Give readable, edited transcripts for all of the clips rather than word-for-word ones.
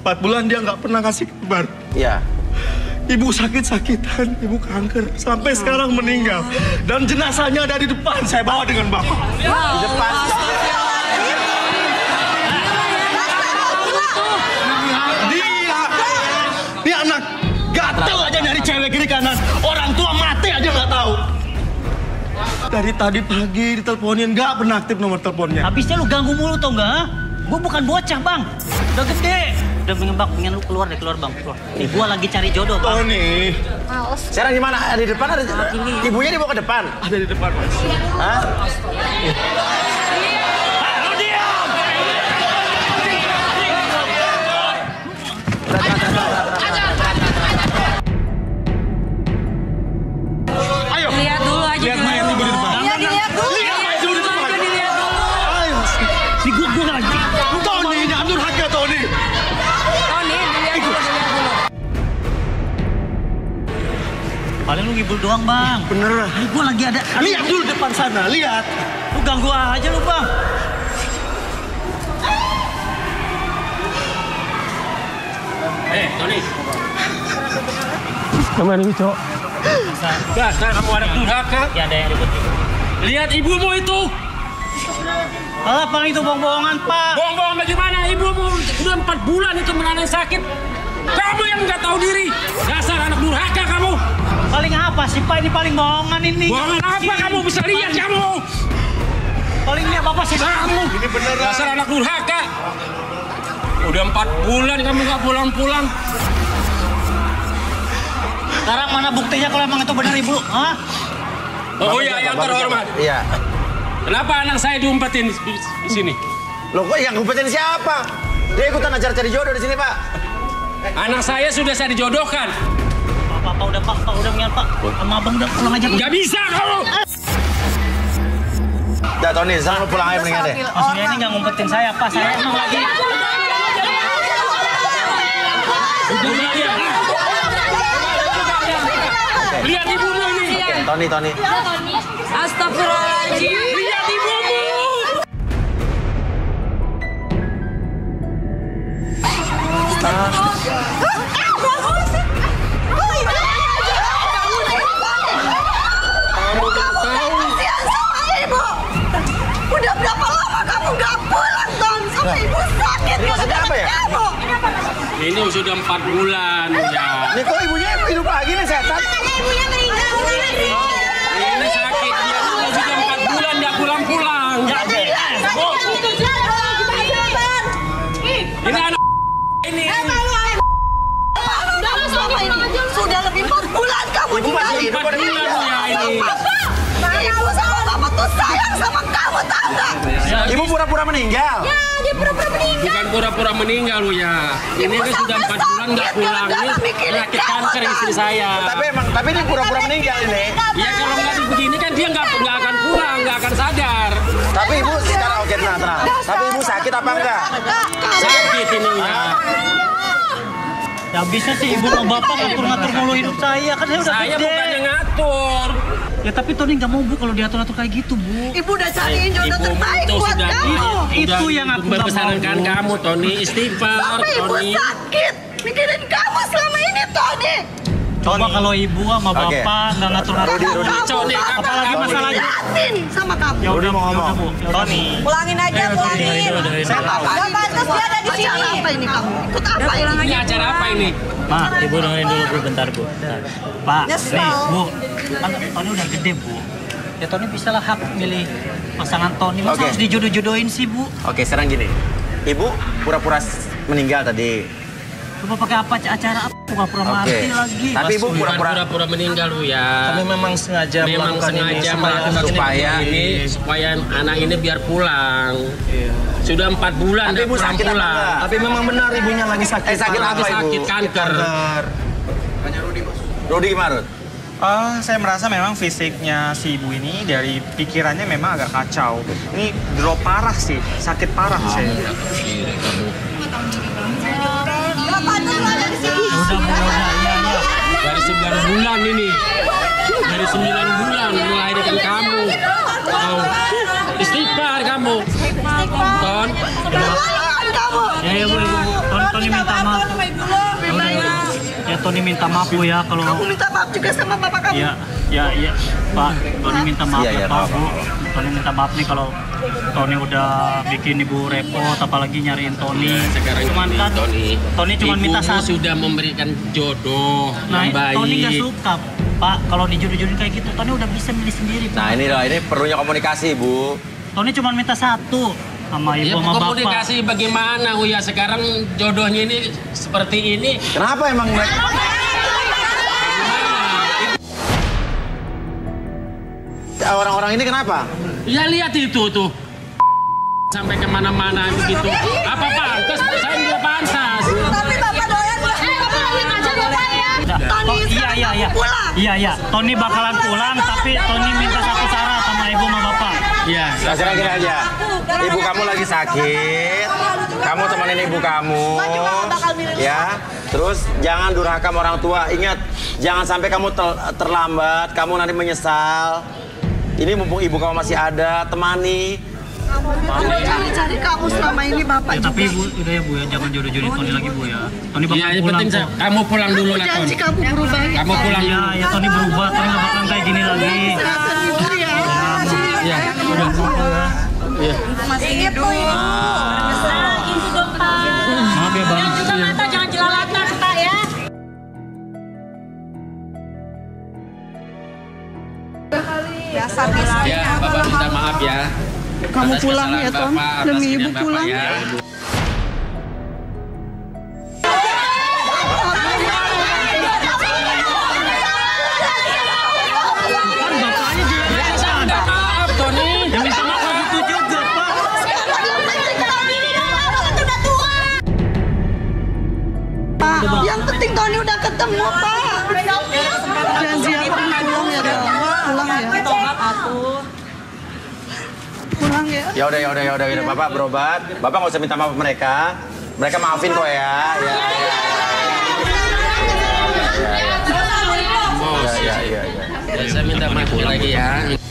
4 bulan dia nggak pernah kasih kabar. Iya. Ibu sakit-sakitan, ibu kanker, sampai sekarang meninggal. Dan jenazahnya ada di depan, saya bawa dengan bapak. Di depan. Dia anak gatel aja nyari cewek kiri kanan. Orang tua mati aja nggak tahu. Dari tadi pagi diteleponin, nggak pernah aktif nomor teleponnya. Habisnya lu ganggu mulu tau nggak? Gue bukan bocah bang, udah gede. Udah pengen lu keluar deh, keluar bang, keluar. Nih gue lagi cari jodoh bang. Tony. Sekarang gimana? Di depan ada ibunya dibawa ke depan. Ada di depan, Mas. Hah? Lu diam! Ayo. Lihat dulu aja. Lihat mayat ibu di depan. Ya dilihat dulu. Lihat mayat ibu di depan. Dilihat dulu. Ayo. Di gue lagi. Tony, jangan durhaka, Tony. Tony, dilihat dulu. Paling lu ngibul doang bang. Beneran. Gue lagi ada. Lihat dulu depan sana, lihat. Lu ganggu aja lu bang. Tony. Kemana ini, Cok? Dasar kamu anak durhaka. Ya ada yang ribut. Lihat ibumu itu. Alah paling itu bohong-bohongan pak. Bohong-bohong bagaimana? Ibumu udah 4 bulan itu menangani sakit. Kamu yang nggak tahu diri. Dasar anak durhaka kamu. Paling apa sih pak? Ini paling bohongan ini. Bohongan apa kamu? Bisa lihat kamu. Paling ini apa sih? Kamu. Ini beneran. Dasar anak durhaka. Udah 4 bulan kamu nggak pulang-pulang. Sekarang mana buktinya kalau emang itu benar ibu? Hah? Oh iya, yang terhormat. Iya. Kenapa anak saya diumpetin di sini? Loh kok yang ngumpetin siapa? Dia ikutan acara cari jodoh di sini, Pak. Anak saya sudah saya dijodohkan. Pak udah pak, udah mendingan pak. Sama abang udah pulang aja. Nggak bisa kamu. Udah, Tony, sekarang lu pulang aja mendingan deh. Maksudnya ini nggak ngumpetin saya pak, saya emang lagi. Lihat ibumu ini. Tony. Astagfirullahaladzim. Lihat ibumu. Udah berapa lama kamu gak pulang, Ton? Sama ibu sakit. Ini maksudnya apa ya? Ini sudah 4 bulan ya. Ini kok ibunya hidup lagi nih, sehat? Ibunya meninggal. Ini sakit dia sudah 4 bulan nggak pulang-pulang. Ini anak ini. Sudah lebih 4 bulan kamu Ibu masih hidup 4 bulan ya ini. Ibu sama bapak tuh sayang sama kamu, tahu nggak? Ibu pura-pura meninggal. Ya, dia pura-pura meninggal. Bukan pura-pura meninggal lu ya. Ini kan sudah 4 bulan nggak pulang. Ini penyakit kanker istri saya. Tapi ini pura-pura meninggal ini. Ya kalau nggak begini kan dia nggak akan pulang, nggak akan sadar. Tapi ibu sekarang oke, tenang. Tapi ibu sakit apa enggak? Sakit ini ya. Ya bisa sih ibu sama bapak ngatur-ngatur mulu hidup saya kan saya udah Saya gede. bukannya ngatur. Ya tapi Tony nggak mau bu kalau diatur-atur kayak gitu bu. Ibu udah cariin jodoh terbaik Ibu buat sudah kamu. Itu yang aku nggak membesarkan mau, Bu. kamu, Tony. Istighfar, Sampai ibu Tony. sakit. Mikirin kamu selama ini, Tony. Coba kalau ibu sama Oke. bapak nggak ngatur-ngatur. Tony, Apalagi masalahnya. Yatin sama kamu. Ya udah mau ngomong. Bu. Tony. Pulangin aja, pulangin. Saya tahu. Gak pantas dia ada di sini. Acara apa ini kamu? Ikut apa ini? Ini acara apa ini? Ma, ibu dengerin dulu bu, bentar bu. Pak, Nyesel. nih bu, kan Tony udah gede bu. Ya Tony bisa lah hak milih pasangan Tony. Masa Oke. harus dijodoh-jodohin sih bu? Oke, sekarang gini. Ibu pura-pura meninggal tadi. Coba pakai apa acara apa? Pura-pura mati lagi. Tapi ibu Bukan pura-pura pura-pura meninggal lu ya. Kami memang sengaja Memang melakukan ini sengaja melakukan supaya ini supaya anak ini biar pulang. Sudah 4 bulan Tapi nggak ibu sakit apa pulang. enggak? Tapi memang benar ibunya lagi sakit. sakit parah. apa, Ibu? Sakit kanker. Rudi gimana, Rud? Saya merasa memang fisiknya si ibu ini dari pikirannya memang agak kacau. Ini drop parah sih, sakit parah saya. Gak pantas lu ada di sini. Dari 9 bulan ini. Dari 9 bulan melahirkan kamu. Oh. Istighfar kamu. Ton. Keterlaluan kamu. Ya bu, Tony Tony minta maaf. sama ibu lo. Ya Tony minta maaf Bu ya kalau. Kamu minta maaf juga sama bapak kamu. Iya Pak. Tony minta maaf Iya, ya Pak Bu. Tony minta maaf nih kalau Tony udah bikin ibu repot, apalagi nyariin Tony. Sekarang Cuman kan Tony cuma minta ibumu satu. sudah memberikan jodoh Nah, yang baik. Tony nggak suka Pak kalau dijodoh-jodohin kayak gitu. Tony udah bisa milih sendiri Pak. Nah ini perlunya komunikasi, Bu. Tony cuma minta satu sama ibu Ya sama bapak. komunikasi bagaimana Uya sekarang jodohnya ini seperti ini. Kenapa emang mereka? Orang-orang ini kenapa? Ya lihat itu tuh. Sampai kemana-mana begitu. Apa pantas? Saya juga pantas. Tapi bapak doyan nggak? Bapak doyan aja bapak ya. Tony Iya. pulang. Iya. Tony bakalan pulang, tapi Tony minta satu syarat sama ibu sama bapak. Iya. Nah, sekarang gini aja. Ibu kamu lagi sakit. Kamu temenin ibu kamu. Ya. Terus jangan durhaka sama orang tua. Ingat, jangan sampai kamu terlambat. Kamu nanti menyesal. Ini mumpung ibu kamu masih ada, temani. Kamu cari-cari kamu selama ini bapak Ya, juga. tapi ibu udah ya Bu ya, jangan jodoh-jodohin Tony lagi Bu ya. Tony Iya, bakal yang pulang penting kok. kamu pulang dulu lah Ton. Janji kamu berubah ya. Kamu pulang dulu. Iya, Tony berubah, Tony nggak bakalan kayak gini lagi. Kesehatan ibu ya. Iya. Udah. Iya. Masih hidup. Gitu dong Pak. Maaf ya Bang. Jangan juga mata, jangan jelalatan Pak ya. Biasa-biasa. Ya, Bapak minta maaf ya. Kamu Atas pulang ya, kesalahan Ton. Bapak, atas Demi ibu kejadian Bapak pulang. ya. Bapaknya juga Minta maaf Tony. ya minta maaf gitu juga Pak. Pak, yang penting Tony udah ketemu, Pak. Janji aku pulang ya, Dok. Pulang ya. Pulang ya. Ya udah. Bapak berobat. Bapak nggak usah minta maaf mereka. Mereka maafin kok ya. Ya. Ya, saya minta maaf lagi ya.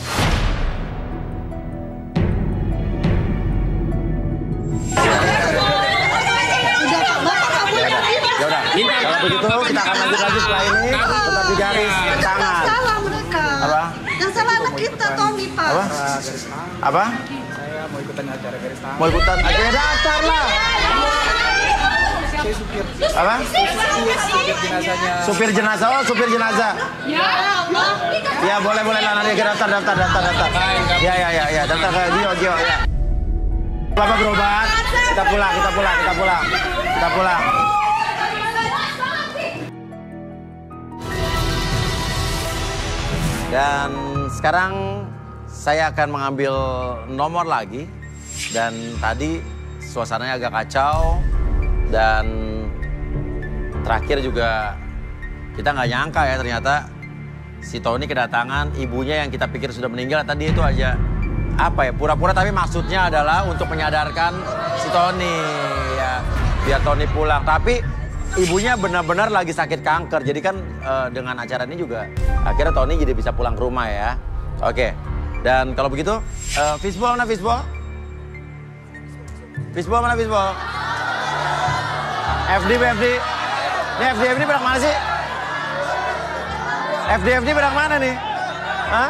Ya udah. Minta Kalau maaf, begitu Bapak kita akan minta lanjut lagi maaf. setelah ini. Tetap di garis tangan. Salah mereka. Apa? Yang salah anak kita, Tony, Pak. Apa? Mau ikutan acara daftar lah. Apa? Supir jenazah. Oh, supir jenazah. Ya, boleh lah nanti ke daftar. Ya, daftar ke Gio ya. Bapak berobat. Kita pulang. Dan sekarang saya akan mengambil nomor lagi. Dan tadi suasananya agak kacau. Dan terakhir juga kita nggak nyangka ya ternyata si Tony kedatangan ibunya yang kita pikir sudah meninggal tadi itu aja pura-pura, tapi maksudnya adalah untuk menyadarkan si Tony ya biar Tony pulang. Tapi ibunya benar-benar lagi sakit kanker. Jadi kan dengan acara ini juga akhirnya Tony jadi bisa pulang ke rumah ya. Oke. Dan kalau begitu fishball mana fishball? Fishball mana fishball? FD. Ini FD berang mana sih? FD berang mana nih? Hah?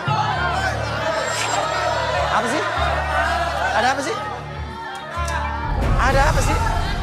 Apa sih? Ada apa sih? Ada apa sih?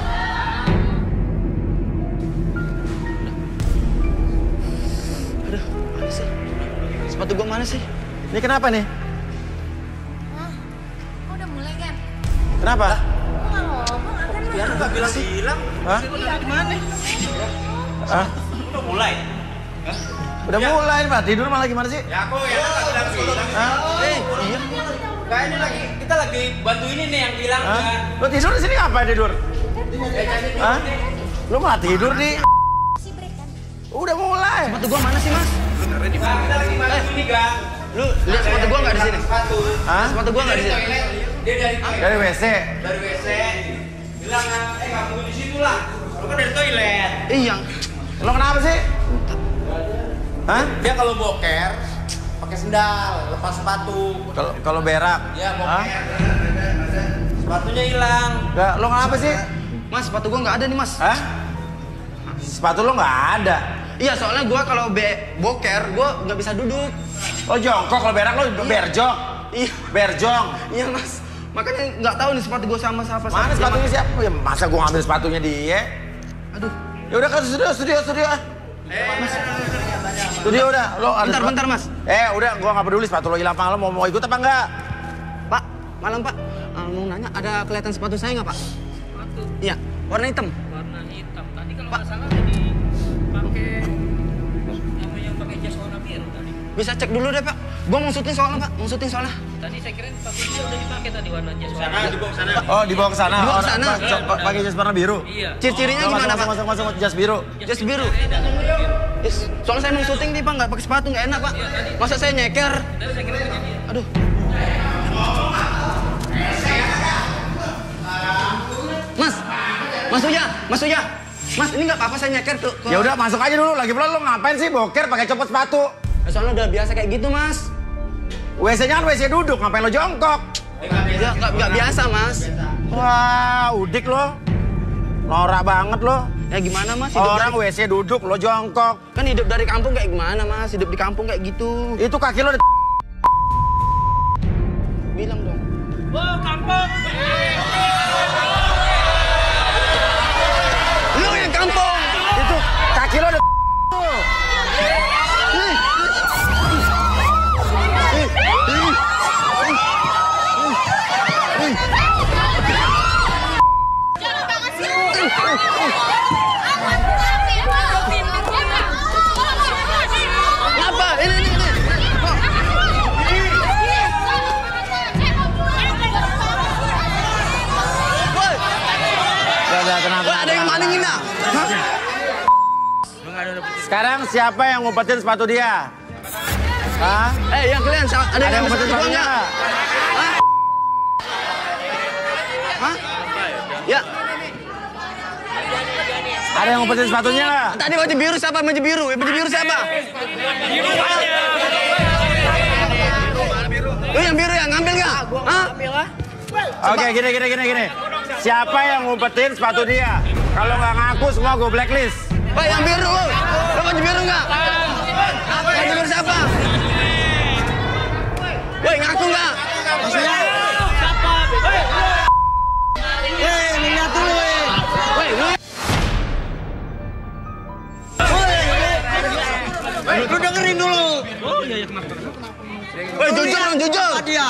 Aduh, mana sih? Sepatu gua mana sih? Ini kenapa nih? Hah? Kok udah mulai kan? Kenapa? Ya, Nggak bilang. Hah? Gimana? Hah? Udah mulai. Udah mulai, Pak. Tidur malah gimana sih? Ya aku ya lagi bilang. Hah? Iya. Kayak ini lagi kita lagi bantu ini nih yang bilang Hah? kan. Lo tidur di sini ngapain tidur? Hah? Lo malah tidur nih. Udah mulai. Sepatu gua mana sih, Mas? Kita lagi bantu ini, Gang. Lu lihat sepatu gua nggak di sini? Sepatu. Hah? Sepatu gua nggak di sini. Dia Dari WC. dari WC. Bilang, nggak tunggu di situ lah. Lu kan dari toilet. Iya. Lo kenapa sih? Hah? Dia kalau boker pakai sendal, lepas sepatu. Kalau berak? Ya, Hah? boker. Sepatunya hilang. Enggak, lo kenapa sih? Mas, sepatu gua nggak ada nih, Mas. Hah? Sepatu lo nggak ada? Iya, soalnya gua kalau boker, gua nggak bisa duduk. Oh jongkok, kalau berak lo berjong? Iya. Berjong? Iya, Mas. Makanya nggak tahu nih sepatu gua sama siapa. Mana sepatunya siapa? Ya, masa gua ngambil sepatunya dia? Aduh. Ya udah ke studio. Mas. Studio udah, lo ada Bentar, Mas. Udah, gua nggak peduli sepatu lo hilang apa lo mau ikut apa enggak? Pak, malam Pak. Mau nanya, ada kelihatan sepatu saya nggak Pak? Sepatu Iya, warna hitam. warna hitam. Tadi kalau Pak. nggak salah dipakai yang pakai jas warna biru tadi. Bisa cek dulu deh Pak. Gua mau syuting soalnya Pak, Tadi saya kira sepatunya udah dipakai tadi warna jas warna biru. Oh, dibawa ke sana. Dibawa ke sana. Pakai jas warna biru. Iya. Ciri-cirinya gimana Pak? Masuk jas biru. Jas biru. Yes, soalnya saya mau syuting nih Pak, nggak pakai sepatu nggak enak Pak. Masa saya nyeker? Aduh. Mas Uya. Mas, ini nggak apa-apa saya nyeker tuh. Ya udah masuk aja dulu. Lagi pula lo ngapain sih boker pakai copot sepatu? Soalnya udah biasa kayak gitu Mas. WC-nya kan WC duduk, ngapain lo jongkok? Ya nggak biasa Mas. Wah, udik lo. Norak banget lo. Ya gimana Mas? Orang WC duduk, lo jongkok. Kan hidup dari kampung kayak gimana Mas? Hidup di kampung kayak gitu. Itu kaki lo Bilang dong. Wow, kampung. Lu yang kampung. itu kaki lo Apa? Ini. Woi, tenang. ada yang malingin dah. Sekarang siapa yang ngumpetin sepatu dia? Hah? Yang kalian ada yang ngumpetin sepatu sepatunya? nggak? Hah? Ya, Ada yang ngumpetin sepatunya nggak? tadi baju biru siapa? Baju biru siapa? Lu yang biru ya, ngambil nggak? Hah? Oke, gini. Siapa yang ngumpetin sepatu dia? Kalau nggak ngaku semua gue blacklist. Woi, yang biru lu. Lu baju biru nggak? Baju biru siapa? Woi, ngaku nggak? Lihat dulu, Woi, lu. Lu dengerin dulu. Woi, jujur. Dia.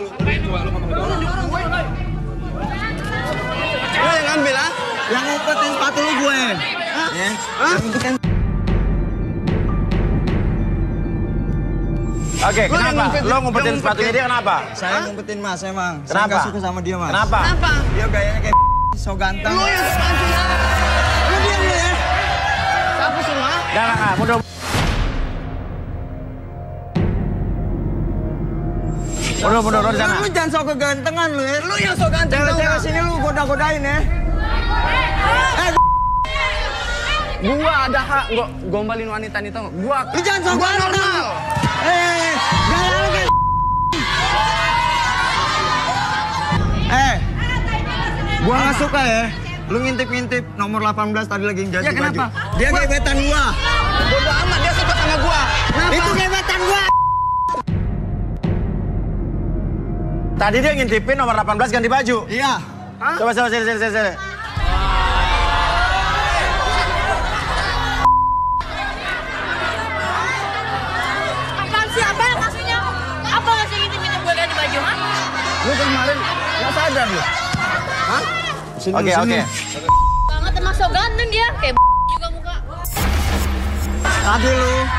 Lu yang ngambil, ah? Yang ngumpetin sepatu lu gue. Hah? Oke, kenapa? Lo ngumpetin sepatunya dia kenapa? Saya ngumpetin Mas emang. Saya Kenapa? nggak suka sama dia Mas. Kenapa? Kenapa? Dia gayanya kayak so ganteng. Lu yang sepatu. Lu diam lu ya. Siapa suruh, ah? Jangan, mundur. Mundur di sana. Lu jangan sok kegantengan lu ya. Lu yang so ganteng. Cewek-cewek sini lu goda-godain ya. Gua ada hak gombalin wanita itu. Gua Lu jangan sok ganteng. normal. Gaya lu kayak gua nggak suka ya. Lu ngintip-ngintip nomor 18 tadi lagi ganti Ya, kenapa? baju. Dia gebetan gua. Bodo amat, dia suka sama gua. Kenapa? Itu gebetan gua. Tadi dia ngintipin nomor 18 ganti baju. Iya. Coba sini. Apaan sih? Apa yang maksudnya? Apa maksudnya ngintip-ngintip gue ganti baju, ha? Lu kemarin nggak sadar lu. Hah? Oke. Banget emang so ganteng dia. Kayak juga muka. Tadi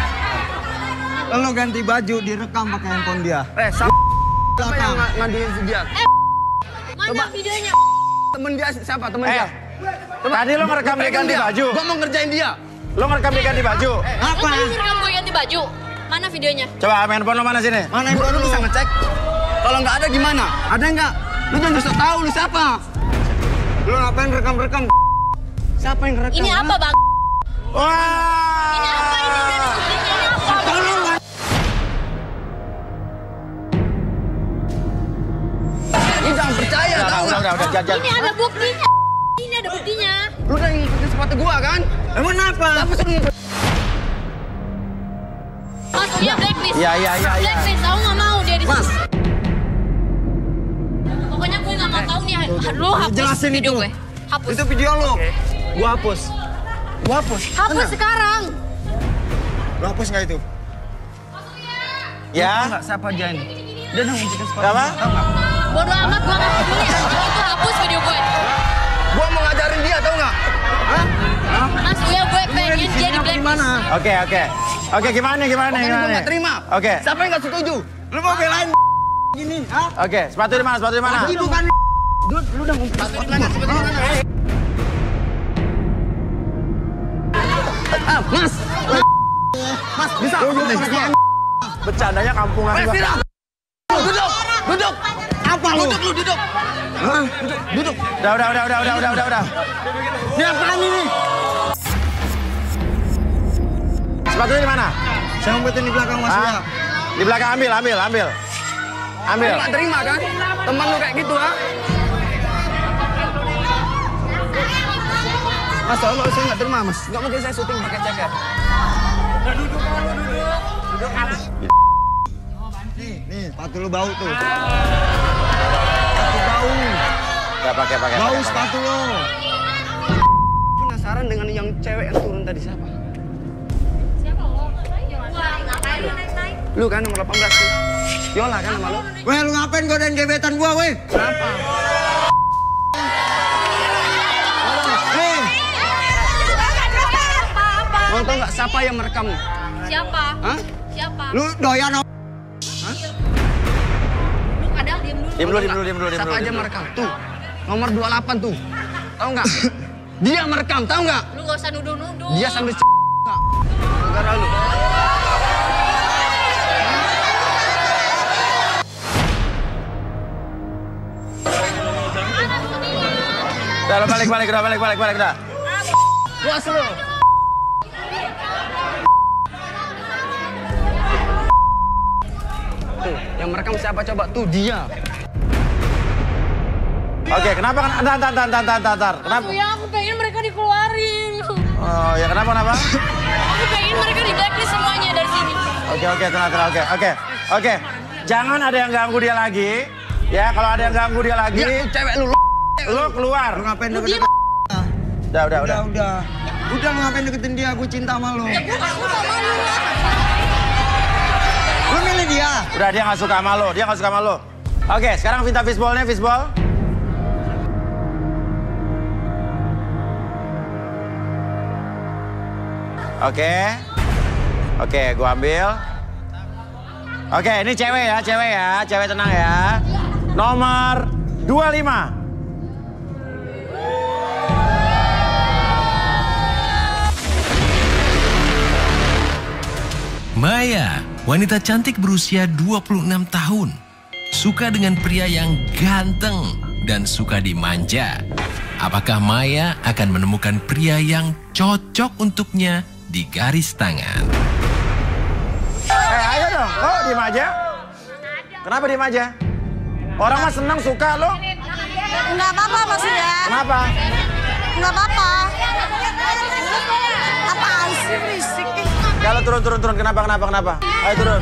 lu ganti baju direkam pakai handphone dia. Siapa yang ngaduin si dia? Mana videonya? Temen dia siapa? Temen dia. Tadi lo ngerekam dia ganti baju. Gua mau ngerjain dia. Lo ngerekam dia ganti baju. Apa? Lu tadi ngerekam gue ganti baju. Mana videonya? Coba handphone lo mana sini? Mana Lu handphone lu? bisa ngecek? Kalau nggak ada gimana? Ada nggak? Lu jangan bisa tahu lu siapa. Lu ngapain rekam-rekam? Siapa yang ngerekam? Ini apa, Bang? Wah! Ini apa ini? Ini apa? Tolong lah. Lu jangan percaya tahu nggak? Udah, jangan. Ini ada buktinya. Ini ada ada buktinya. Lu udah ngikutin sepatu gua kan? Emang kenapa? Apa sih ngikutin? Mas, dia blacklist. Iya. Blacklist, aku nggak mau dia di sini. Mas. Pokoknya gue nggak mau tahu nih. Lu hapus Jelasin video itu. gue. Hapus. Itu video lo. Gua hapus. Gua hapus. Hapus sekarang. Lo hapus nggak itu? Ya. Enggak, siapa aja ini? Dia udah ngikutin sepatu Apa? gua, tau nggak? Bodoh amat, gue nggak peduli. Itu hapus video gue. Gua mau ngajarin dia, tau nggak? Mas, ya gue pengen dia di blacklist. Oke, gimana? Pokoknya gua nggak terima. Oke. Siapa yang nggak setuju? Lu mau belain gini? Hah? Oke, sepatu di mana? Lagi bukan. Lu udah ngumpet Sepatu di mana? Mas! Mas, bisa? Bercandanya kampungan gua. Tidak! Duduk! Apa lu? Duduk lu, duduk! Hah? Duduk! Udah. Ini apaan ini? Sepatunya di mana? Saya ngumpetin di belakang Mas ya. Di belakang, ambil. Lu nggak terima kan? Temen lu kayak gitu, ha? Mas, tolong saya nggak terima, Mas. Nggak mungkin saya syuting pakai ceker. Nih, sepatu lu bau tuh. Sepatu bau. Gak pakai. Bau sepatu lo. Penasaran dengan yang cewek yang turun tadi siapa? Siapa lo? Ngapain lu naik-naik? Lu kan nomor 18 tuh. Yola kan nama lu? Weh, lu ngapain godain gebetan gua, weh? Kenapa? Nih, Mau tau nggak siapa yang merekam? Siapa? Hah? Siapa? lu doyan Lu kadang diem dulu. Diam dulu. Siapa aja merekam? Tuh, nomor 28 tuh. Tahu nggak? Dia merekam, tahu nggak? Lu gak usah nuduh-nuduh. Dia sambil gara lu. Udah, balik, udah. Puas lu. Tuh, yang merekam siapa coba? Tuh dia. Oke, kenapa kan? Antar. Kenapa? Ya, aku pengen mereka dikeluarin. Oh, ya kenapa? Aku pengen mereka di blacklist semuanya dari sini. Oke, tenang. Oke. Jangan ada yang ganggu dia lagi. Ya, kalau ada yang ganggu dia lagi, Dia tuh cewek lu. lu keluar. lu ngapain Lu deketin? Udah. Udah lu ngapain deketin dia? Gue cinta sama lu. Lu milih dia. Udah, dia nggak suka sama lo. Oke, sekarang minta fishball-nya, fishball. Oke, gua ambil. Oke, ini cewek ya, cewek tenang ya. Nomor 25. Maya, wanita cantik berusia 26 tahun. Suka dengan pria yang ganteng dan suka dimanja. Apakah Maya akan menemukan pria yang cocok untuknya di garis tangan? Ayo dong, kok diem aja? Kenapa diem aja? Orang mah senang suka lo. Nggak apa-apa maksudnya. Kenapa? Nggak apa-apa. Apaan sih berisik? Kalau turun. Kenapa? Ayo turun.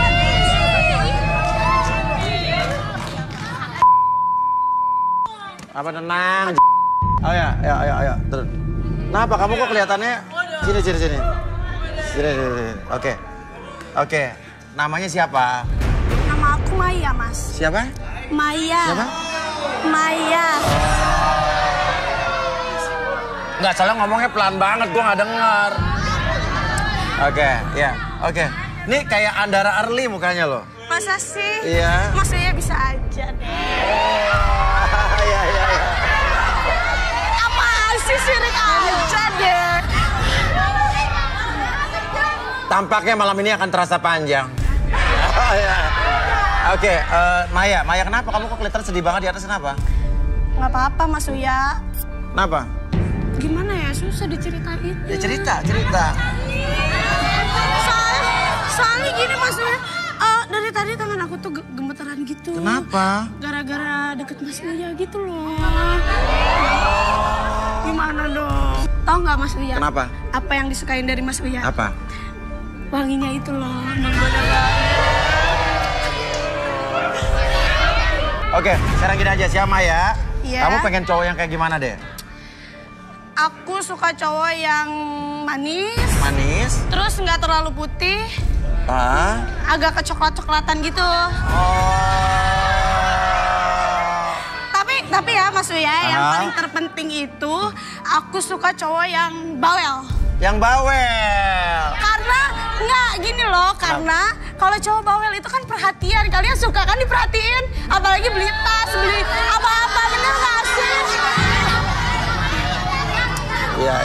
Apa tenang? Ayo, turun. Kenapa kamu kok kelihatannya sini. Oke. Namanya siapa? Nama aku Maya, Mas. Siapa? Maya. Siapa? Maya. Nggak salah ngomongnya pelan banget, gua nggak dengar. Oke. Ini kayak Andara Early mukanya loh. Masa sih? Iya. Maksudnya bisa aja deh. Iya. Apaan sih sirik aja deh. Tampaknya malam ini akan terasa panjang. Oke, Maya kenapa kamu kok kelihatan sedih banget di atas, kenapa? Nggak apa-apa, Mas Uya. Kenapa? Gimana ya, susah diceritain. Ya cerita. Soalnya gini Mas Uya, dari tadi tangan aku tuh gemeteran gitu. Kenapa? Gara-gara deket Mas Uya gitu loh. Gimana dong? Tahu nggak Mas Uya? Kenapa? Apa yang disukain dari Mas Uya? Apa? Wanginya itu loh, menggoda banget. Oke, sekarang gini aja siapa ya? Iya. Kamu pengen cowok yang kayak gimana deh? Aku suka cowok yang manis, Manis? terus nggak terlalu putih, agak kecoklat-coklatan gitu. Tapi ya Mas Uya, yang paling terpenting itu aku suka cowok yang bawel. Yang bawel. Karena nggak gini loh, karena kalau cowok bawel itu kan perhatian. Kalian suka kan diperhatiin, apalagi beli tas, beli apa-apa, bener nggak sih? Iya.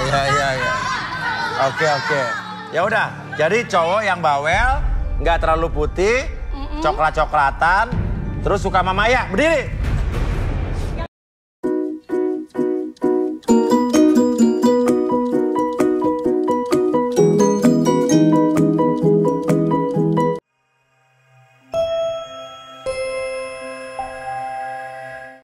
Oke. Ya udah, jadi cowok yang bawel, nggak terlalu putih, coklat-coklatan, terus suka sama Maya. Berdiri.